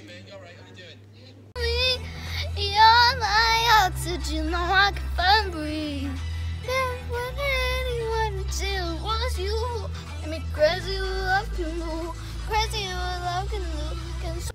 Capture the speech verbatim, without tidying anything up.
man. You're alright. How you doing? You're my oxygen, now I can find breathe. Never wanted anyone until it was you. I mean, crazy love can move, crazy love can lose.